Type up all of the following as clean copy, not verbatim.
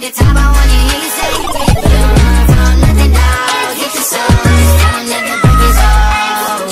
the top, I wanna hear you say, you don't run from nothing, dog. Get your soul, don't let the breakers all.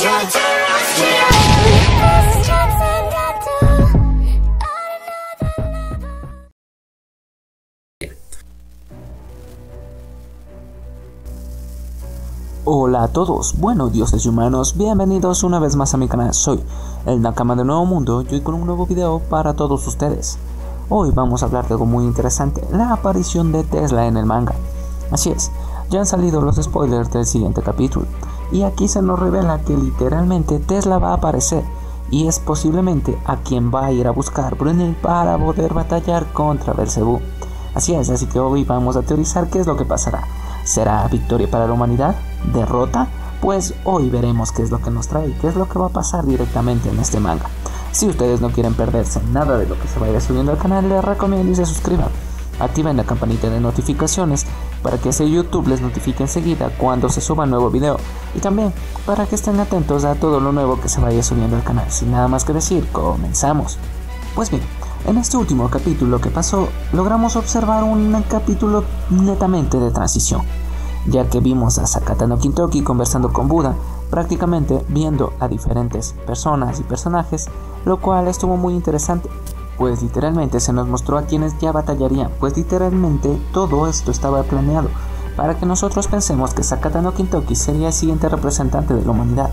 Hola a todos, bueno dioses y humanos, bienvenidos una vez más a mi canal. Soy el Nakama de Nuevo Mundo y hoy con un nuevo video para todos ustedes. Hoy vamos a hablar de algo muy interesante, la aparición de Tesla en el manga. Así es, ya han salido los spoilers del siguiente capítulo y aquí se nos revela que literalmente Tesla va a aparecer y es posiblemente a quien va a ir a buscar Brunilde para poder batallar contra Belzebú. Así es, así que hoy vamos a teorizar qué es lo que pasará. ¿Será victoria para la humanidad? ¿Derrota? Pues hoy veremos qué es lo que nos trae y qué es lo que va a pasar directamente en este manga. Si ustedes no quieren perderse nada de lo que se vaya subiendo al canal, les recomiendo que se suscriban. Activen la campanita de notificaciones para que así YouTube les notifique enseguida cuando se suba un nuevo video. Y también para que estén atentos a todo lo nuevo que se vaya subiendo al canal. Sin nada más que decir, comenzamos. Pues bien, en este último capítulo que pasó, logramos observar un capítulo netamente de transición, ya que vimos a Sakata no Kintoki conversando con Buda, prácticamente viendo a diferentes personas y personajes, lo cual estuvo muy interesante, pues literalmente se nos mostró a quienes ya batallarían, pues literalmente todo esto estaba planeado, para que nosotros pensemos que Sakata no Kintoki sería el siguiente representante de la humanidad,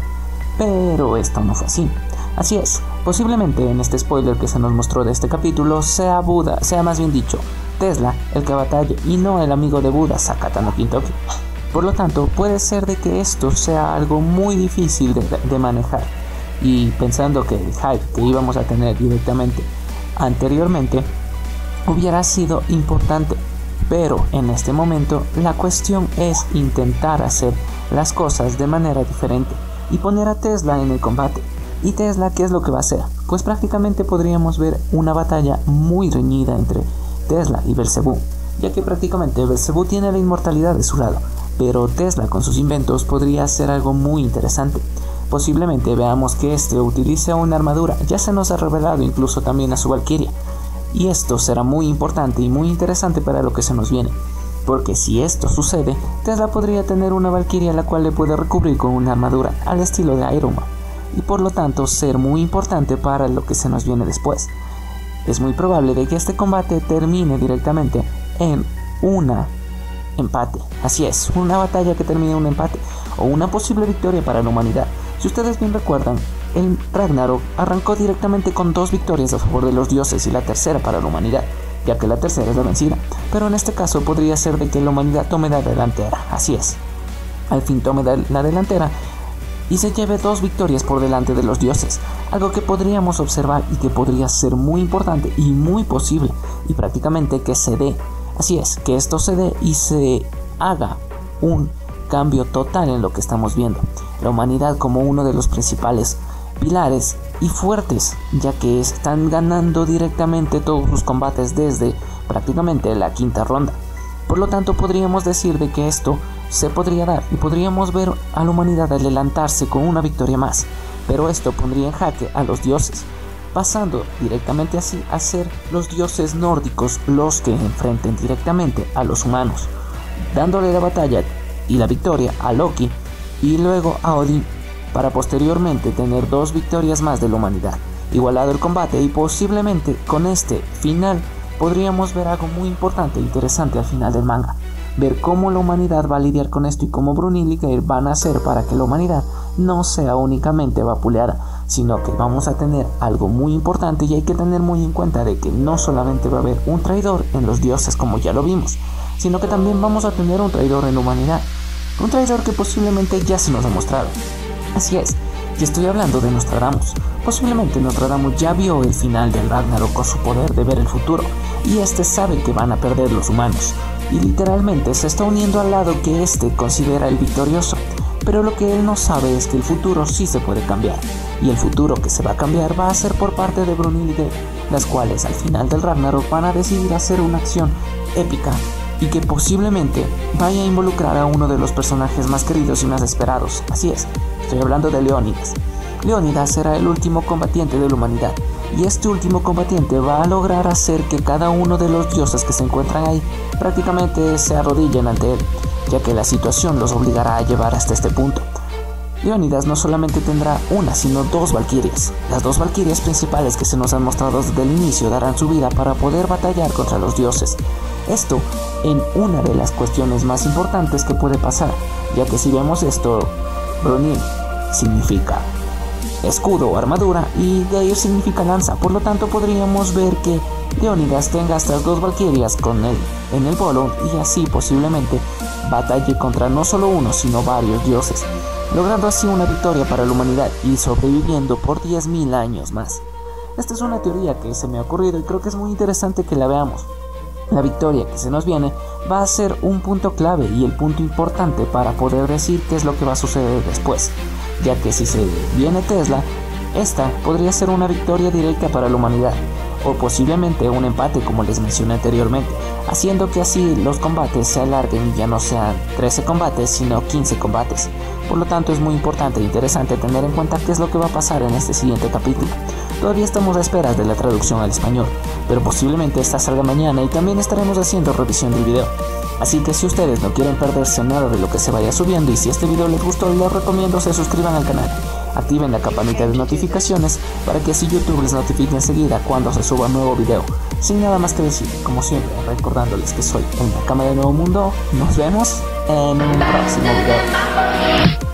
pero esto no fue así. Así es, posiblemente en este spoiler que se nos mostró de este capítulo sea Buda, sea más bien dicho, Tesla el que batalle y no el amigo de Buda, Sakata no Kintoki. Por lo tanto, puede ser de que esto sea algo muy difícil de manejar. Y pensando que el hype que íbamos a tener directamente anteriormente hubiera sido importante. Pero en este momento la cuestión es intentar hacer las cosas de manera diferente y poner a Tesla en el combate. ¿Y Tesla qué es lo que va a hacer? Pues prácticamente podríamos ver una batalla muy reñida entre Tesla y Belzebú, ya que prácticamente Belzebú tiene la inmortalidad de su lado, pero Tesla con sus inventos podría hacer algo muy interesante. Posiblemente veamos que este utilice una armadura, ya se nos ha revelado incluso también a su Valquiria, y esto será muy importante y muy interesante para lo que se nos viene, porque si esto sucede, Tesla podría tener una Valquiria la cual le puede recubrir con una armadura al estilo de Iron Man, y por lo tanto ser muy importante para lo que se nos viene después. Es muy probable de que este combate termine directamente en un empate. Así es, una batalla que termine en un empate o una posible victoria para la humanidad. Si ustedes bien recuerdan, el Ragnarok arrancó directamente con 2 victorias a favor de los dioses y la tercera para la humanidad, ya que la tercera es la vencida. Pero en este caso podría ser de que la humanidad tome la delantera. Así es, al fin tome la delantera y se lleve 2 victorias por delante de los dioses, algo que podríamos observar y que podría ser muy importante y muy posible, y prácticamente que se dé. Así es, que esto se dé y se haga un cambio total en lo que estamos viendo. La humanidad como uno de los principales pilares y fuertes, ya que están ganando directamente todos sus combates desde prácticamente la 5ª ronda. Por lo tanto podríamos decir de que esto se podría dar y podríamos ver a la humanidad adelantarse con una victoria más, pero esto pondría en jaque a los dioses, pasando directamente así a ser los dioses nórdicos los que enfrenten directamente a los humanos, dándole la batalla y la victoria a Loki y luego a Odín, para posteriormente tener 2 victorias más de la humanidad, igualado el combate, y posiblemente con este final podríamos ver algo muy importante e interesante al final del manga. Ver cómo la humanidad va a lidiar con esto y cómo Brunilde y Geir van a hacer para que la humanidad no sea únicamente vapuleada, sino que vamos a tener algo muy importante, y hay que tener muy en cuenta de que no solamente va a haber un traidor en los dioses como ya lo vimos, sino que también vamos a tener un traidor en la humanidad, un traidor que posiblemente ya se nos ha mostrado. Así es, y estoy hablando de Nostradamus. Posiblemente Nostradamus ya vio el final del Ragnarok con su poder de ver el futuro, y este sabe que van a perder los humanos, y literalmente se está uniendo al lado que este considera el victorioso, pero lo que él no sabe es que el futuro sí se puede cambiar, y el futuro que se va a cambiar va a ser por parte de Brunilde y Geir, las cuales al final del Ragnarok van a decidir hacer una acción épica y que posiblemente vaya a involucrar a uno de los personajes más queridos y más esperados. Así es, estoy hablando de Leónidas. Leónidas será el último combatiente de la humanidad, y este último combatiente va a lograr hacer que cada uno de los dioses que se encuentran ahí prácticamente se arrodillen ante él, ya que la situación los obligará a llevar hasta este punto. Leónidas no solamente tendrá una, sino dos valquirias. Las dos valquirias principales que se nos han mostrado desde el inicio darán su vida para poder batallar contra los dioses. Esto en una de las cuestiones más importantes que puede pasar, ya que si vemos esto, Brunil significa escudo o armadura y Geir significa lanza, por lo tanto podríamos ver que Leónidas tenga estas dos valquirias con él en el polo y así posiblemente batalle contra no solo uno sino varios dioses, logrando así una victoria para la humanidad y sobreviviendo por 10.000 años más. Esta es una teoría que se me ha ocurrido y creo que es muy interesante que la veamos. La victoria que se nos viene va a ser un punto clave y el punto importante para poder decir qué es lo que va a suceder después, ya que si se viene Tesla, esta podría ser una victoria directa para la humanidad, o posiblemente un empate como les mencioné anteriormente, haciendo que así los combates se alarguen y ya no sean 13 combates sino 15 combates. Por lo tanto es muy importante e interesante tener en cuenta qué es lo que va a pasar en este siguiente capítulo. Todavía estamos a esperas de la traducción al español, pero posiblemente esta salga mañana y también estaremos haciendo revisión del video. Así que si ustedes no quieren perderse nada de lo que se vaya subiendo y si este video les gustó, les recomiendo se suscriban al canal. Activen la campanita de notificaciones para que así YouTube les notifique enseguida cuando se suba un nuevo video. Sin nada más que decir, como siempre, recordándoles que soy el Nakama de Nuevo Mundo. Nos vemos en un próximo video.